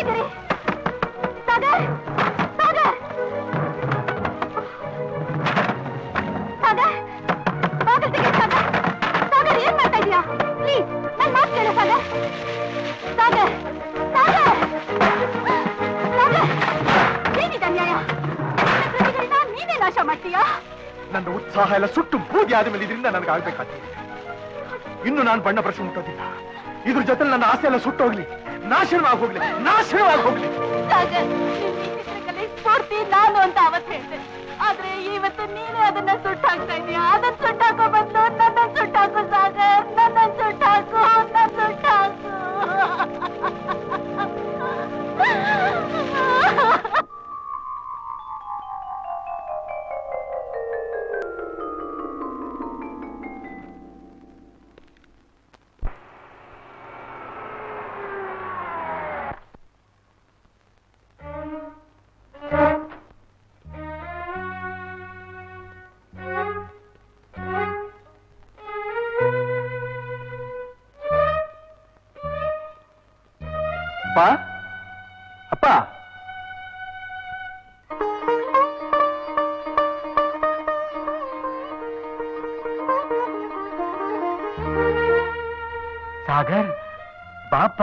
ಎಲ್ಲಿದ್ದೀರಿ? ಸಾಗರ್, ಸಾಗರ್, ಸಾಗರ್, ಬಾಗಿಲು ತೆಗಿ ಸಾಗರ್. ಸಾಗರ್, ಏನ್ ಮಾಡ್ತಾ ಇದೀಯಾ? ಪ್ಲೀಸ್ ನನ್ ಮಾತು ಕೇಳು ಸಾಗರ್. ಸಾಗರ್, ಸಾಗರ್, ಸಾಗರ್, ಏನಿದೆ ಅನ್ಯಾಯ? ನೀನೇ ನಾಶ ಮಾಡ್ತೀಯಾ? ನನ್ನ ಉತ್ಸಾಹ ಎಲ್ಲ ಸುಟ್ಟು ಬೂದಿ ಆದ ಮೇಲೆ ಇದರಿಂದ ನನಗಾಗಬೇಕಾಗ್ತದೆ. ಇನ್ನು ನಾನು ಬಣ್ಣ ಬ್ರಷ್ ಮುಟ್ಟೋದಿಲ್ಲ. ಇದ್ರ ಜೊತೆ ನನ್ನ ಆಸೆ ಎಲ್ಲ ಸುಟ್ಟೋಗ್ಲಿ, ನಾಶನವಾಗಿ ಹೋಗ್ಲಿ, ನಾಶನವಾಗಿ ಹೋಗ್ಲಿ. ಸಾಗರ್, ಚಿತ್ರಕಲೆ ಸ್ಫೂರ್ತಿ ನಾನು ಅಂತ ಅವತ್ತು ಹೇಳ್ದೆ. ಆದ್ರೆ ಇವತ್ತು ನೀನೇ ಅದನ್ನ ಸುಟ್ಟಾಕ್ತಾ ಇದೀಯಾ. ಅದನ್ನ ಸುಟ್ಟಾಕೋ ಬಂದು ನನ್ನ ಸುಟ್ಟಾಕು ಸಾಗರ್, ನನ್ನ ಸುಟ್ಟಾಕು, ನನ್ನ ಸುಟ್ಟಾಕು. ಅಪ್ಪ, ಸಾಗರ್ ಬಾಪ.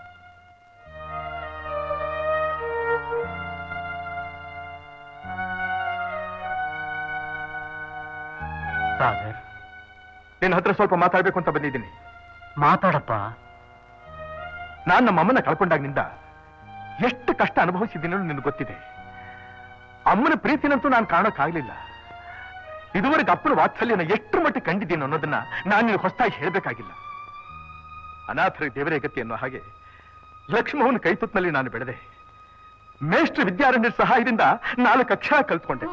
ಸಾಗರ್, ನಿನ್ನ ಹತ್ರ ಸ್ವಲ್ಪ ಮಾತಾಡ್ಬೇಕು ಅಂತ ಬಂದಿದ್ದೀನಿ. ಮಾತಾಡಪ್ಪ. ನಾನು ನಮ್ಮ ಅಮ್ಮನ ಕಳ್ಕೊಂಡಾಗಿನಿಂದ ಎಷ್ಟು ಕಷ್ಟ ಅನುಭವಿಸಿದ್ದೀನೋ ನಿನಗೆ ಗೊತ್ತಿದೆ. ಅಮ್ಮನ ಪ್ರೀತಿನಂತೂ ನಾನು ಕಾಣೋಕ್ಕಾಗ್ಲಿಲ್ಲ. ಇದುವರೆಗೆ ಅಪ್ಪನ ವಾತ್ಸಲ್ಯನ ಎಷ್ಟು ಮಟ್ಟಿಗೆ ಕಂಡಿದ್ದೀನಿ ಅನ್ನೋದನ್ನ ನಾನು ನಿನಗೆ ಹೊಸದಾಗಿ ಹೇಳಬೇಕಾಗಿಲ್ಲ. ಅನಾಥರ ದೇವರೇ ಗತಿ ಅನ್ನೋ ಹಾಗೆ ಲಕ್ಷ್ಮವನ ಕೈತುತ್ತಿನಲ್ಲಿ ನಾನು ಬೆಳೆದೆ. ಮೇಷ್ಟ್ರ ವಿದ್ಯಾರಣ್ಯರ ಸಹಾಯದಿಂದ 4 ಅಕ್ಷರ ಕಲ್ತ್ಕೊಂಡೆ.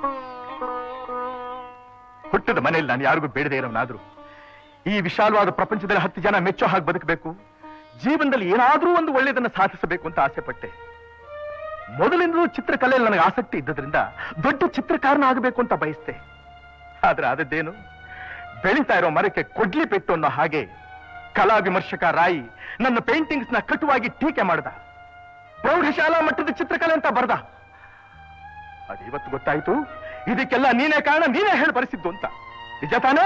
ಹುಟ್ಟದ ಮನೆಯಲ್ಲಿ ನಾನು ಯಾರಿಗೂ ಬೇಡದೇ ಇರೋನಾದ್ರೂ ಈ ವಿಶಾಲವಾದ ಪ್ರಪಂಚದಲ್ಲಿ 10 ಜನ ಮೆಚ್ಚೋ ಹಾಗೆ ಬದುಕಬೇಕು, ಜೀವನದಲ್ಲಿ ಏನಾದ್ರೂ ಒಂದು ಒಳ್ಳೆಯದನ್ನು ಸಾಧಿಸಬೇಕು ಅಂತ ಆಸೆ ಪಟ್ಟೆ. ಮೊದಲಿಂದಲೂ ಚಿತ್ರಕಲೆಯಲ್ಲಿ ನನಗೆ ಆಸಕ್ತಿ ಇದ್ದದ್ರಿಂದ ದೊಡ್ಡ ಚಿತ್ರಕಾರನ ಆಗಬೇಕು ಅಂತ ಬಯಸ್ತೆ. ಆದ್ರೆ ಆದದ್ದೇನು, ಬೆಳೀತಾ ಇರೋ ಮರಕ್ಕೆ ಕೊಡ್ಲಿ ಪೆಟ್ಟು ಅನ್ನೋ ಹಾಗೆ ಕಲಾ ವಿಮರ್ಶಕ ರಾಯಿ ನನ್ನ ಪೇಂಟಿಂಗ್ಸ್ ನ ಕಟುವಾಗಿ ಟೀಕೆ ಮಾಡ್ದ. ಪ್ರೌಢಶಾಲಾ ಮಟ್ಟದ ಚಿತ್ರಕಲೆ ಅಂತ ಬರ್ದ. ಅದಿವತ್ತು ಗೊತ್ತಾಯ್ತು, ಇದಕ್ಕೆಲ್ಲ ನೀನೇ ಕಾರಣ, ನೀನೇ ಹೇಳಿ ಬರೆಸಿದ್ದು ಅಂತ. ನಿಜ ತಾನೇ?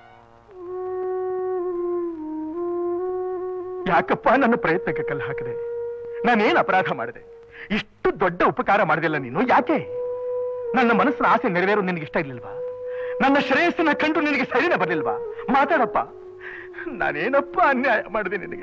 ಯಾಕಪ್ಪ ನನ್ನ ಪ್ರಯತ್ನಕ್ಕೆ ಕಲ್ಲು ಹಾಕಿದೆ? ನಾನೇನು ಅಪರಾಧ ಮಾಡಿದೆ? ಇಷ್ಟು ದೊಡ್ಡ ಉಪಕಾರ ಮಾಡಿದೆಲ್ಲ ನೀನು. ಯಾಕೆ? ನನ್ನ ಮನಸ್ಸಿನ ಆಸೆ ನೆರವೇರು ನಿನಗೆ ಇಷ್ಟ ಇರ್ಲಿಲ್ವಾ? ನನ್ನ ಶ್ರೇಯಸ್ಸನ್ನ ಕಂಡು ನಿನಗೆ ಸರಿನೇ ಬರ್ಲಿಲ್ವಾ? ಮಾತಾಡಪ್ಪ. ನಾನೇನಪ್ಪ ಅನ್ಯಾಯ ಮಾಡಿದೆ ನಿನಗೆ?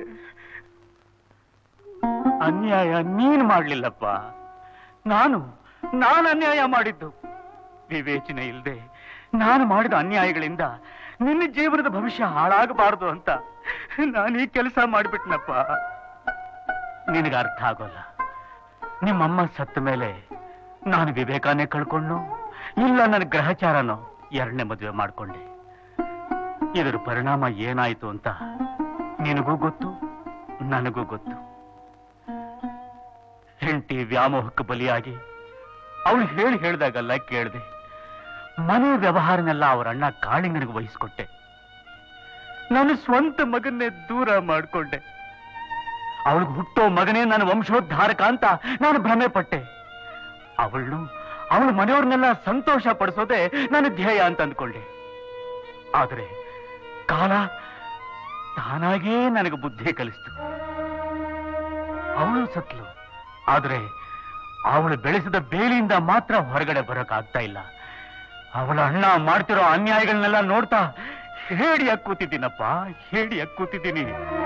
ಅನ್ಯಾಯ ನೀನು ಮಾಡ್ಲಿಲ್ಲಪ್ಪ, ನಾನು ಅನ್ಯಾಯ ಮಾಡಿದ್ದು. ವಿವೇಚನೆ ಇಲ್ಲದೆ ನಾನು ಮಾಡಿದ ಅನ್ಯಾಯಗಳಿಂದ ನಿನ್ನ ಜೀವನದ ಭವಿಷ್ಯ ಹಾಳಾಗಬಾರದು ಅಂತ ನಾನು ಈ ಕೆಲಸ ಮಾಡಿಬಿಟ್ನಪ್ಪ. ನಿನಗೆ ಅರ್ಥ ಆಗೋಲ್ಲ. ನಿಮ್ಮಮ್ಮ ಸತ್ತ ಮೇಲೆ ನಾನು ವಿವೇಕಾನೇ ಕಳ್ಕೊಂಡು, ಇಲ್ಲ ನನ್ನ ಗ್ರಹಚಾರನೋ 2ನೇ ಮದುವೆ ಮಾಡ್ಕೊಂಡೆ. ಇದರ ಪರಿಣಾಮ ಏನಾಯ್ತು ಅಂತ ನಿನಗೂ ಗೊತ್ತು, ನನಗೂ ಗೊತ್ತು. ಹೆಂಡತಿ ವ್ಯಾಮೋಹಕ್ಕೆ ಬಲಿಯಾಗಿ ಅವಳು ಹೇಳಿದಾಗೆಲ್ಲ ಕೇಳಿದೆ. ಮನೆ ವ್ಯವಹಾರನೆಲ್ಲ ಅವರ ಅಣ್ಣ ಕಾಳಿಂಗನಿಗೆ ವಹಿಸ್ಕೊಟ್ಟೆ. ನಾನು ಸ್ವಂತ ಮಗನ್ನೇ ದೂರ ಮಾಡಿಕೊಂಡೆ. ಅವಳಿಗೆ ಹುಟ್ಟೋ ಮಗನೇ ನನ್ನ ವಂಶೋದ್ಧಾರಕ ಅಂತ ನಾನು ಭ್ರಮೆ ಪಟ್ಟೆ. ಅವಳು ಮನೆಯವ್ರನ್ನೆಲ್ಲ ಸಂತೋಷ ಪಡಿಸೋದೆ ನನ್ನ ಧ್ಯೇಯ ಅಂತ ಅಂದ್ಕೊಂಡೆ. ಆದರೆ ಕಾಲ ತಾನಾಗೇ ನನಗೆ ಬುದ್ಧಿ ಕಲಿಸ್ತು. ಅವಳು ಸತ್ಲು. ಆದರೆ ಅವಳು ಬೆಳೆಸಿದ ಬೇಲಿಯಿಂದ ಮಾತ್ರ ಹೊರಗಡೆ ಬರೋಕ್ಕಾಗ್ತಾ ಇಲ್ಲ. ಅವಳ ಅಣ್ಣ ಮಾಡ್ತಿರೋ ಅನ್ಯಾಯಗಳನ್ನೆಲ್ಲ ನೋಡ್ತಾ ಹೇಡಿಯಾಗಿ ಕೂತಿದ್ದೀನಪ್ಪ, ಹೇಡಿಯಾಗಿ ಕೂತಿದ್ದೀನಿ.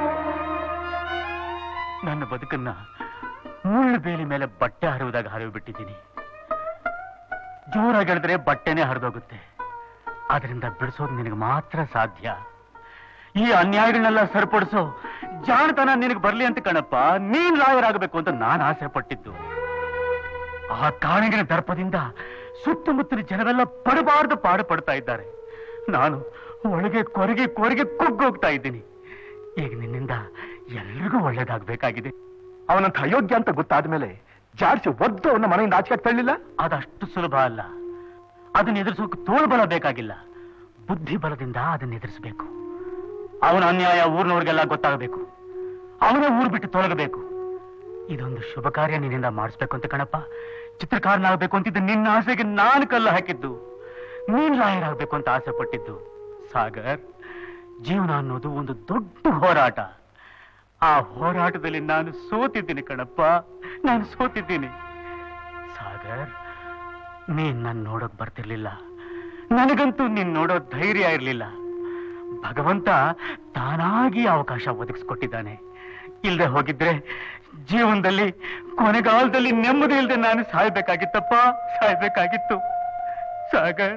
ನನ್ನ ಬದುಕನ್ನ ಮುಳ್ಳು ಬೇಲಿ ಮೇಲೆ ಬಟ್ಟೆ ಹರಿಯುವುದಾಗ ಹರಿವಿಬಿಟ್ಟಿದ್ದೀನಿ. ಜೋರಾಗಿ ಹೇಳಿದ್ರೆ ಬಟ್ಟೆನೇ ಹರಿದೋಗುತ್ತೆ. ಅದರಿಂದ ಬಿಡಿಸೋದು ನಿನಗೆ ಮಾತ್ರ ಸಾಧ್ಯ. ಈ ಅನ್ಯಾಯಗಳನ್ನೆಲ್ಲ ಸರಿಪಡಿಸೋ ಜಾಣತನ ನಿನಗೆ ಬರ್ಲಿ ಅಂತ ಕಣಪ್ಪ ನೀನ್ ಲಾಯರ್ ಆಗಬೇಕು ಅಂತ ನಾನು ಆಸೆ ಪಟ್ಟಿದ್ದು. ಆ ಕಾಣಿಗಿನ ದರ್ಪದಿಂದ ಸುತ್ತಮುತ್ತಲ ಜನವೆಲ್ಲ ಪಡಬಾರ್ದು ಪಾಡು ಪಡ್ತಾ ಇದ್ದಾರೆ. ನಾನು ಒಳಗೆ ಕೊರಗಿ ಕುಗ್ಗೋಗ್ತಾ ಇದ್ದೀನಿ. ಈಗ ನಿನ್ನಿಂದ ಎಲ್ರಿಗೂ ಒಳ್ಳೇದಾಗಬೇಕಾಗಿದೆ. ಅವನಂತ ಅಯೋಗ್ಯ ಅಂತ ಗೊತ್ತಾದ ಮೇಲೆ ಜಾಡ್ಸಿ ಒದ್ದು ಅವನ ಮನೆಯಿಂದ ಆಚೆ ತಳ್ಳಿಲ್ಲ. ಅದಷ್ಟು ಸುಲಭ ಅಲ್ಲ. ಅದನ್ನ ಎದುರಿಸೋಕೆ ತೋಳ್ಬಲ ಬೇಕಾಗಿಲ್ಲ, ಬುದ್ಧಿ ಬಲದಿಂದ ಅದನ್ನ ಎದುರಿಸಬೇಕು. ಅವನ ಅನ್ಯಾಯ ಊರಿನವ್ರಿಗೆಲ್ಲ ಗೊತ್ತಾಗಬೇಕು. ಅವನೇ ಊರು ಬಿಟ್ಟು ತೊಲಗಬೇಕು. ಇದೊಂದು ಶುಭ ಕಾರ್ಯ ನಿನ್ನಿಂದ ಮಾಡಿಸ್ಬೇಕು ಅಂತ ಕಣಪ್ಪ. ಚಿತ್ರಕಾರನಾಗಬೇಕು ಅಂತಿದ್ದ ನಿನ್ನ ಆಸೆಗೆ ನಾನು ಕಲ್ಲು ಹಾಕಿದ್ದು, ನೀನ್ ಲಾಯರ್ ಆಗ್ಬೇಕು ಅಂತ ಆಸೆ ಪಟ್ಟಿದ್ದು. ಸಾಗರ್, ಜೀವನ ಅನ್ನೋದು ಒಂದು ದೊಡ್ಡ ಹೋರಾಟ. ಆ ಹೋರಾಟದಲ್ಲಿ ನಾನು ಸೋತಿದ್ದೀನಿ ಕಣಪ್ಪ, ನಾನು ಸೋತಿದ್ದೀನಿ. ಸಾಗರ್, ನೀನ್ ನನ್ನ ನೋಡೋಕ್ ಬರ್ತಿರ್ಲಿಲ್ಲ, ನನಗಂತೂ ನೀನ್ ನೋಡೋ ಧೈರ್ಯ ಇರ್ಲಿಲ್ಲ. ಭಗವಂತ ತಾನಾಗಿ ಅವಕಾಶ ಒದಗಿಸ್ಕೊಟ್ಟಿದ್ದಾನೆ. ಇಲ್ದೆ ಹೋಗಿದ್ರೆ ಜೀವನದಲ್ಲಿ ಕೊನೆಗಾಲದಲ್ಲಿ ನೆಮ್ಮದಿ ಇಲ್ಲದೆ ನಾನು ಸಾಯ್ಬೇಕಾಗಿತ್ತಪ್ಪ, ಸಾಯ್ಬೇಕಾಗಿತ್ತು. ಸಾಗರ್,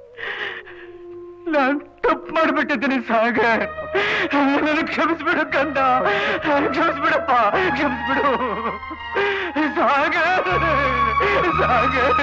ನಾನು ತಪ್ಪು ಮಾಡ್ಬಿಟ್ಟಿದ್ದೀನಿ ಸಾಗರ್, ನನಗೆ ಕ್ಷಮಿಸ್ಬಿಡು ಕಂದ, ಕ್ಷಮಿಸ್ಬಿಡಪ್ಪ, ಕ್ಷಮಿಸ್ಬಿಡು ಸಾಗರ್, ಸಾಗರ್.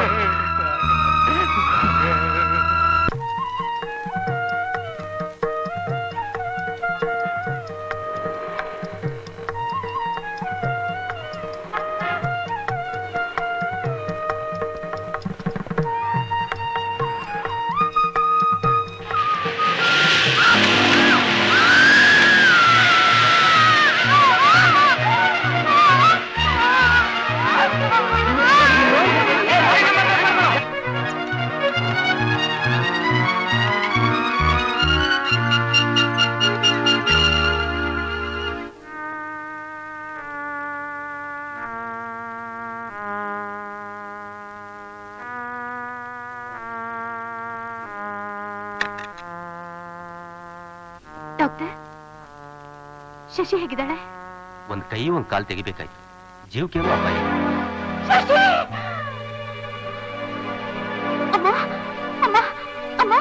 ಡಾಕ್ಟರ್, ಶಶಿ ಹೇಗಿದ್ದಾಳೆ? ಒಂದ್ ಕೈ ಒಂದ್ ಕಾಲ್ ತೆಗಿಬೇಕಾಯ್ತು, ಜೀವಕ್ಕೇನು ಅಪಾಯ. ಅಮ್ಮ, ಅಮ್ಮ, ಅಮ್ಮ.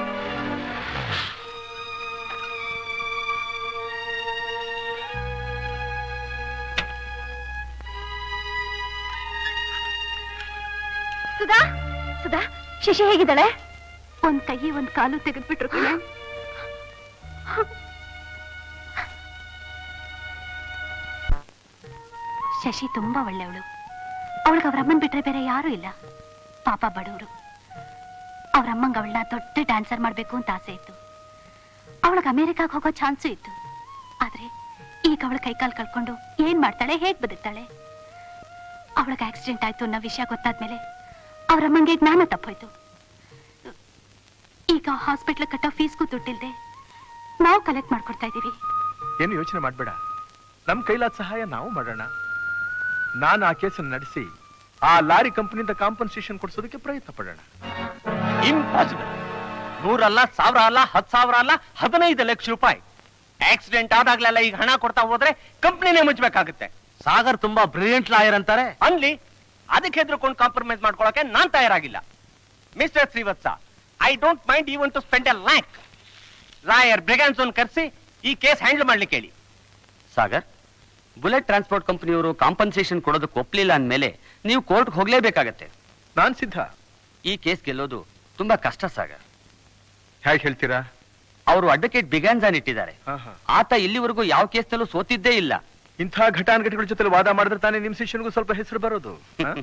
ಸುಧಾ, ಸುಧಾ, ಶಶಿ ಹೇಗಿದ್ದಾಳೆ? ಒಂದ್ ಕೈ ಒಂದ್ ಕಾಲು ತೆಗೆದ್ಬಿಟ್ರು ಕಣ. ಶಶಿ ತುಂಬಾ ಒಳ್ಳೆಯವಳು. ಅವಳಿಗೆ ಅವ್ರಮ್ಮನ್ ಬಿಟ್ರೆ ಬೇರೆ ಯಾರು ಇಲ್ಲ. ಪಾಪ ಬಡವರು. ಅವ್ರಮ್ಮಂಗ ಅವಳನ್ನ ದೊಡ್ಡ ಡ್ಯಾನ್ಸರ್ ಮಾಡ್ಬೇಕು ಅಂತ ಆಸೆ ಇತ್ತು. ಅವಳಿಗೆ ಅಮೆರಿಕಾಗ್ ಹೋಗೋ ಚಾನ್ಸು ಇತ್ತು. ಆದ್ರೆ ಈಗ ಅವಳ ಕೈಕಾಲು ಕಳ್ಕೊಂಡು ಏನ್ ಮಾಡ್ತಾಳೆ, ಹೇಗ್ ಬದುಕ್ತಾಳೆ? ಅವಳಿಗೆ ಆಕ್ಸಿಡೆಂಟ್ ಆಯ್ತು ಅನ್ನೋ ವಿಷಯ ಗೊತ್ತಾದ್ಮೇಲೆ ಅವ್ರಮ್ಮಂಗೆ ಜ್ಞಾನ ತಪ್ಪೋಯ್ತು. ಈಗ ಹಾಸ್ಪಿಟ್ಲ್ ಕಟ್ಟೋ ಫೀಸ್ಗೂ ದುಡ್ಡಿಲ್ದೆ ನಾವು ಕಲೆಕ್ಟ್ ಮಾಡ್ಕೊಡ್ತಾ ಇದೀವಿ. ಏನು ಯೋಚನೆ ಮಾಡ್ಬೇಡ, ನಮ್ ಕೈಲಾದ ಸಹಾಯ ನಾವು ಮಾಡೋಣ. ನಾನು ಆ ಕೇಸನ್ನು ನಡೆಸಿ ಆ ಲಾರಿ ಕಂಪನಿಯಿಂದ ಕಾಂಪನ್ಸೇಷನ್ ಕೊಡಿಸೋದಕ್ಕೆ ಪ್ರಯತ್ನ ಪಡೋಣ. ಇಂಪಾಸಿಬಲ್. 100 ಅಲ್ಲ, 1000 ಅಲ್ಲ, 10,000 ಅಲ್ಲ, 15 ಲಕ್ಷ ರೂಪಾಯಿ. ಆಕ್ಸಿಡೆಂಟ್ ಆದಾಗ್ಲೆಲ್ಲ ಈಗ ಹಣ ಕೊಡ್ತಾ ಹೋದ್ರೆ ಕಂಪ್ನಿನೇ ಮುಚ್ಚಬೇಕಾಗುತ್ತೆ. ಸಾಗರ್ ತುಂಬಾ ಬ್ರಿಲಿಯಂಟ್ ಲಾಯರ್ ಅಂತಾರೆ ಅನ್ಲಿ, ಅದಕ್ಕೆ ಹೆದರ್ಕೊಂಡು ಕಾಂಪ್ರಮೈಸ್ ಮಾಡ್ಕೊಳಕ್ಕೆ ನಾನ್ ತಯಾರಾಗಿಲ್ಲ. Mister Srivatsa, I don't mind even to spend a lakh. Lawyer Braganza ಕರೆಸಿ ಈ ಕೇಸ್ ಹ್ಯಾಂಡಲ್ ಮಾಡ್ಲಿಕ್ಕೆ ಹೇಳಿ. ಸಾಗರ್, ಬುಲೆಟ್ ಟ್ರಾನ್ಸ್ಪೋರ್ಟ್ ಕಂಪನಿಯವರು ಕಾಂಪನ್ಸೇಷನ್ ಕೊಡೋದಕ್ಕೆ ಒಪ್ಪಲಿಲ್ಲ ಅಂದ್ಮೇಲೆ ನೀವು ಕೋರ್ಟ್ಗೆ ಹೋಗ್ಲೇಬೇಕಾಗತ್ತೆ. ನಾನ್ ಸಿದ್ಧ. ಈ ಕೇಸ್ ಗೆಲ್ಲೋದು ತುಂಬಾ ಕಷ್ಟ ಸಾಗರ್. ಹೇಗೆ ಹೇಳ್ತೀರಾ? ಅವರು ಅಡ್ವೊಕೇಟ್ ಬಿಗಾನ್ಜಾನ್ ಇಟ್ಟಿದ್ದಾರೆ. ಆತ ಇಲ್ಲಿವರೆಗೂ ಯಾವ ಕೇಸ್ನಲ್ಲೂ ಸೋತಿದ್ದೇ ಇಲ್ಲ. ಇಂಥ ಘಟಾನುಘಟಿಗಳ ಜೊತೆ ವಾದ ಮಾಡಿದ್ರೆ ತಾನೇ ನಿಮ್ ಶಿಷ್ಯನಿಗೂ ಸ್ವಲ್ಪ ಹೆಸರು ಬರೋದು.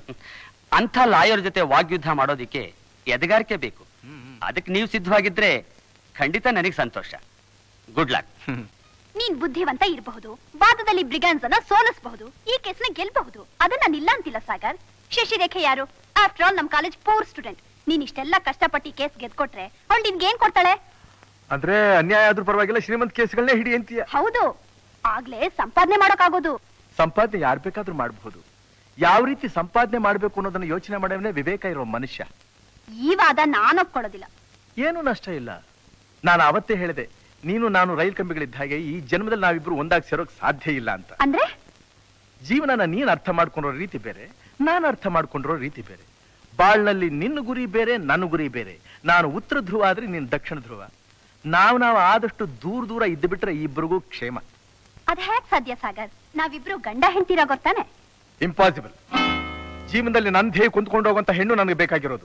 ಅಂಥ ಲಾಯರ್ ಜೊತೆ ವಾಗ್ಯುದ್ಧ ಮಾಡೋದಿಕ್ಕೆ ಎದೆಗಾರಿಕೆ ಬೇಕು. ಅದಕ್ಕೆ ನೀವು ಸಿದ್ಧವಾಗಿದ್ರೆ ಖಂಡಿತ ನನಗೆ ಸಂತೋಷ. Good luck. ನೀನ್ ಬುದ್ಧಿವಂತ ಇರಬಹುದು, ವಾದದಲ್ಲಿ ಬ್ರಿಗಾನ್ಸನ್ನ ಸೋಲಿಸಬಹುದು, ಈ ಕೇಸ್ನ ಗೆಲ್ಬಹುದು. ಅದನ್ನ ನಿಲ್ಲ ಅಂತಿಲ್ಲ ಸಾಗರ್. ಶಶಿರೇಖೆ ಯಾರು? ಆಫ್ಟರ್ ಆಲ್ ನಮ್ ಕಾಲೇಜ್ ಪೂರ್ ಸ್ಟೂಡೆಂಟ್. ನೀನ್ ಇಷ್ಟೆಲ್ಲ ಕಷ್ಟಪಟ್ಟು ಕೇಸ್ ಗೆದ್ಕೊಟ್ರೆ ಅವಳು ನಿನ್ಗೆ ಏನ್ ಕೊಡ್ತಾಳೆ? ಅಂದ್ರೆ ಅನ್ಯಾಯ ಆದ್ರೂ ಪರವಾಗಿಲ್ಲ, ಶ್ರೀಮಂತ ಕೇಸ್ಗಳನ್ನೇ ಹಿಡಿ ಅಂತೀಯ. ಹೌದು, ಆಗ್ಲೇ ಸಂಪಾದನೆ ಮಾಡೋಕ್ಕಾಗೋದು. ಸಂಪಾದನೆ ಯಾರು ಬೇಕಾದ್ರೂ ಮಾಡಬಹುದು. ಯಾವ ರೀತಿ ಸಂಪಾದನೆ ಮಾಡ್ಬೇಕು ಅನ್ನೋದನ್ನ ಯೋಚನೆ ಮಾಡೋವನೇ ವಿವೇಕ ಇರೋ ಮನುಷ್ಯ. ಈ ವಾದ ನಾನು ಒಪ್ಕೊಳ್ಳೋದಿಲ್ಲ. ಏನು ನಷ್ಟ ಇಲ್ಲ. ನಾನು ಅವತ್ತೇ ಹೇಳಿದೆ, ನೀನು ನಾನು ರೈಲ್ ಕಂಬಿಗಳಿದ್ದ ಹಾಗೆ ಈ ಜನ್ಮದಲ್ಲಿ ನಾವಿಬ್ರು ಒಂದಾಗಿ ಸೇರೋಕ್ ಸಾಧ್ಯ ಇಲ್ಲ ಅಂತ. ಅಂದ್ರೆ ಜೀವನನ ನೀನ್ ಅರ್ಥ ಮಾಡ್ಕೊಂಡಿರೋ ರೀತಿ ಬೇರೆ, ನಾನು ಅರ್ಥ ಮಾಡ್ಕೊಂಡಿರೋ ರೀತಿ ಬೇರೆ. ಬಾಳ್ನಲ್ಲಿ ನಿನ್ನ ಗುರಿ ಬೇರೆ, ನನ್ನ ಗುರಿ ಬೇರೆ. ನಾನು ಉತ್ತರ ಧ್ರುವ ಆದ್ರೆ ನೀನ್ ದಕ್ಷಿಣ ಧ್ರುವ. ನಾವು ಆದಷ್ಟು ದೂರ ಇದ್ದು ಬಿಟ್ರೆ ಇಬ್ಬರಿಗೂ ಕ್ಷೇಮ. ಅದ್ ಹೇಗ್ ಸಾಧ್ಯ ಸಾಗರ್? ನಾವಿಬ್ರು ಗಂಡ ಹೆಂಡ್ತೀರ ಗೊತ್ತಾನೆ? ಇಂಪಾಸಿಬಲ್. ಜೀವನದಲ್ಲಿ ನಂದೇ ಕುಂತ್ಕೊಂಡು ಹೋಗುವಂತ ಹೆಣ್ಣು ನನಗೆ ಬೇಕಾಗಿರೋದು.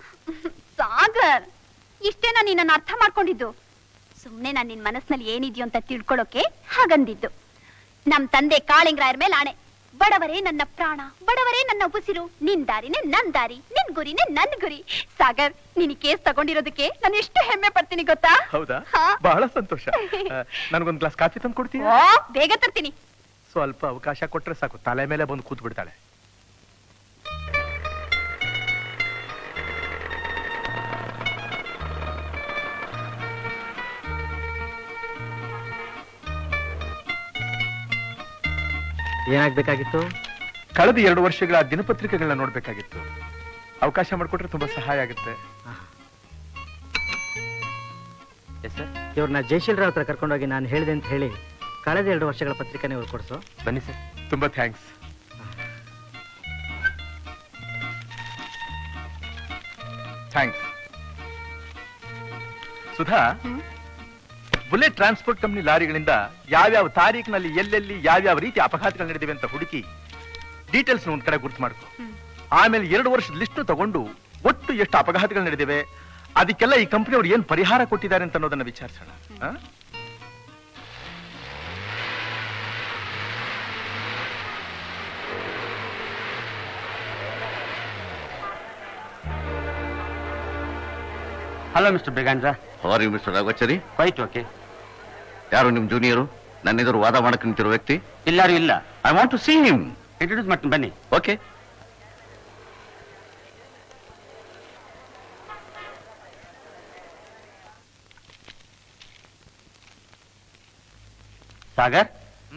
ಸಾಗರ್, ಇಷ್ಟೇನಾ ನೀನನ್ನ ಅರ್ಥ ಮಾಡ್ಕೊಂಡಿದ್ದು? ಸುಮ್ನೆ ನಾನ್ ನಿನ್ ಮನಸ್ನಲ್ಲಿ ಏನಿದ್ಯೋ ಅಂತ ತಿಳ್ಕೊಳ್ಳೋಕೆ ಹಾಗಂದಿದ್ದು. ನಮ್ ತಂದೆ ಕಾಳಿಂಗರಾಯರ ಮೇಲೆ ಆಣೆ, ಬಡವರೇ ನನ್ನ ಪ್ರಾಣ, ಬಡವರೇ ನನ್ನ ಉಸಿರು, ನಿನ್ ದಾರಿನೇ ನನ್ ದಾರಿ, ನಿನ್ ಗುರಿನೇ ನನ್ ಗುರಿ. ಸಾಗರ್, ನೀನ್ ಈ ಕೇಸ್ ತಗೊಂಡಿರೋದಕ್ಕೆ ನಾನು ಎಷ್ಟು ಹೆಮ್ಮೆ ಪಡ್ತೀನಿ ಗೊತ್ತಾ? ಹೌದಾ? ಬಹಳ ಸಂತೋಷ. ನನಗೊಂದು ಗ್ಲಾಸ್ ಕಾಫಿ ತಂದು ಕೊಡ್ತೀಯ? ಬೇಗ ತರ್ತೀನಿ. ಸ್ವಲ್ಪ ಅವಕಾಶ ಕೊಟ್ರೆ ಸಾಕು, ತಲೆ ಮೇಲೆ ಬಂದು ಕೂತ್ ಬಿಡ್ತಾಳೆ. ಏನಾಗ್ಬೇಕಾಗಿತ್ತು? ಕಳೆದ 2 ವರ್ಷಗಳ ದಿನಪತ್ರಿಕೆಗಳನ್ನ ನೋಡ್ಬೇಕಾಗಿತ್ತು. ಅವಕಾಶ ಮಾಡಿಕೊಟ್ರೆ ತುಂಬಾ ಸಹಾಯ ಆಗುತ್ತೆ. ಇವ್ರನ್ನ ಜಯಶೀಲ್ ರಾವ್ ಹತ್ರ ಕರ್ಕೊಂಡೋಗಿ ನಾನು ಹೇಳಿದೆ ಅಂತ ಹೇಳಿ ಕಳೆದ 2 ವರ್ಷಗಳ ಪತ್ರಿಕೆನೇ ಇವ್ರು ಕೊಡ್ಸು. ಬನ್ನಿ ಸರ್. ತುಂಬಾ thanks. Thanks. Sudha, Bullet transport company ಲಾರಿಗಳಿಂದ ಯಾವ್ಯಾವ ತಾರೀಕಿನಲ್ಲಿ ಎಲ್ಲೆಲ್ಲಿ ಯಾವ್ಯಾವ ರೀತಿ ಅಪಘಾತಗಳು ನಡೆದಿವೆ ಅಂತ ಹುಡುಕಿ ಡೀಟೇಲ್ಸ್ ಒಂದ್ ಕಡೆ ಗುರ್ತು ಮಾಡ್ಕೊ. ಆಮೇಲೆ 2 ವರ್ಷದ ಲಿಸ್ಟ್ ತಗೊಂಡು ಒಟ್ಟು ಎಷ್ಟು ಅಪಘಾತಗಳು ನಡೆದಿವೆ, ಅದಕ್ಕೆಲ್ಲ ಈ ಕಂಪನಿಯವರು ಏನ್ ಪರಿಹಾರ ಕೊಟ್ಟಿದ್ದಾರೆ ಅಂತ ಅನ್ನೋದನ್ನ ವಿಚಾರಿಸೋಣ. Hello mister Braganza. How are you mister Raghavachari? Quite okay. ಯಾರು ನಿಮ್ ಜೂನಿಯರು? ನನ್ನ ಎದುರು ವಾದ ಮಾಡಕ್ಕೆ ನಿಂತಿರೋ ವ್ಯಕ್ತಿ? ಇಲ್ಲಾರು ಇಲ್ಲ. I want to see him. Introduce ಮಾಡ್ತೀನಿ ಬನ್ನಿ. ಓಕೆ. ಸಾಗರ್,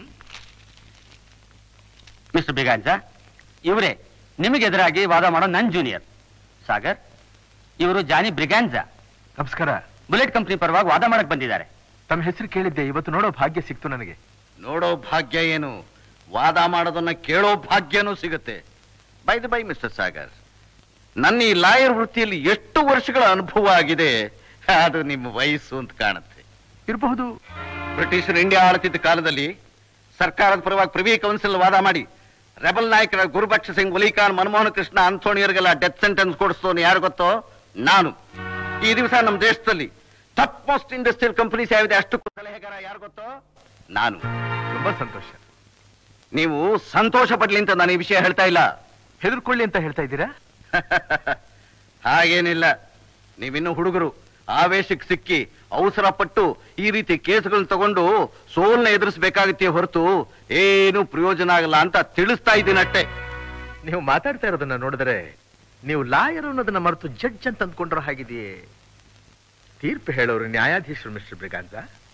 ಮಿಸ್ಟರ್ ಬ್ರಿಗಾಂಜಾ, ಇವರೇ ನಿಮಗೆ ಎದುರಾಗಿ ವಾದ ಮಾಡೋ ನನ್ನ ಜೂನಿಯರ್. ಸಾಗರ್, ಇವರು ಜಾನಿ ಬ್ರಿಗಾಂಜಾ. ನಮಸ್ಕಾರ. ಬುಲೆಟ್ ಕಂಪನಿ ಪರವಾಗಿ ವಾದ ಮಾಡಕ್ ಬಂದಿದ್ದಾರೆ. ತಮ್ಮ ಹೆಸರು ಕೇಳಿದ್ದೆ, ಇವತ್ತು ನೋಡೋ ಭಾಗ್ಯ ಸಿಕ್ತು ನನಗೆ. ನೋಡೋ ಭಾಗ್ಯ ಏನು, ವಾದ ಮಾಡೋದನ್ನ ಕೇಳೋ ಭಾಗ್ಯನೂ ಸಿಗುತ್ತೆ. ಬೈ ಮಿಸ್ಟರ್ ಸಾಗರ್, ನನ್ನ ಈ ಲಾಯರ್ ವೃತ್ತಿಯಲ್ಲಿ ಎಷ್ಟು ವರ್ಷಗಳ ಅನುಭವ ಆಗಿದೆ, ಅದು ನಿಮ್ಮ ವಯಸ್ಸು ಅಂತ ಕಾಣುತ್ತೆ. ಇರಬಹುದು. ಬ್ರಿಟಿಷರು ಇಂಡಿಯಾ ಆಳುತ್ತಿದ್ದ ಕಾಲದಲ್ಲಿ ಸರ್ಕಾರದ ಪರವಾಗಿ ಪ್ರಿವಿ ಕೌನ್ಸಿಲ್ ವಾದ ಮಾಡಿ ರೆಬಲ್ ನಾಯಕರ ಗುರುಬಕ್ಷ ಸಿಂಗ್, ವಲಿ ಖಾನ್, ಮನಮೋಹನ್ ಕೃಷ್ಣ, ಆಂಥೋಣಿಯವರಿಗೆಲ್ಲ ಡೆತ್ ಸೆಂಟೆನ್ಸ್ ಕೊಡಿಸ್ತೋನು ಯಾರು ಗೊತ್ತೋ? ನಾನು. ಈ ದಿವಸ ನಮ್ಮ ದೇಶದಲ್ಲಿ ಟಾಪ್ ಮೋಸ್ಟ್ ಇಂಡಸ್ಟ್ರಿಯಲ್ ಕಂಪನೀಸ್ ಯಾವಿದೆ ಅಷ್ಟಕ್ಕೂ ಸಲಹೆಗಾರ ಯಾರು ಗೊತ್ತೋ? ನಾನು. ತುಂಬಾ ಸಂತೋಷ. ನೀವು ಸಂತೋಷ ಪಡ್ಲಿ ಅಂತ ನಾನು ಈ ವಿಷಯ ಹೇಳ್ತಾ ಇಲ್ಲ. ಹೆದರ್ಕೊಳ್ಳಿ ಅಂತ ಹೇಳ್ತಾ ಇದ್ದೀರಾ? ಹಾಗೇನಿಲ್ಲ. ನೀವಿನ್ನೂ ಹುಡುಗರು, ಆವೇಶಕ್ಕೆ ಸಿಕ್ಕಿ ಅವಸರ ಪಟ್ಟು ಈ ರೀತಿ ಕೇಸುಗಳನ್ನ ತಗೊಂಡು ಸೋಲ್ನ ಎದುರಿಸಬೇಕಾಗುತ್ತೆ ಹೊರತು ಏನು ಪ್ರಯೋಜನ ಆಗಲ್ಲ ಅಂತ ತಿಳಿಸ್ತಾ ಇದ್ದೀನಷ್ಟೇ. ನೀವು ಮಾತಾಡ್ತಾ ಇರೋದನ್ನ ನೋಡಿದ್ರೆ ನೀವು ಲಾಯರ್ ಅನ್ನೋದನ್ನ ಮರೆತು ಜಡ್ಜ್ ಅಂತ ಅಂದ್ಕೊಂಡ್ರೋ ಹಾಗಿದೆಯೇ? ತೀರ್ಪು ಹೇಳೋರು ನ್ಯಾಯಾಧೀಶರು ಮಿಸ್ಟರ್ ಬ್ರಿಗಾಂಜಾ.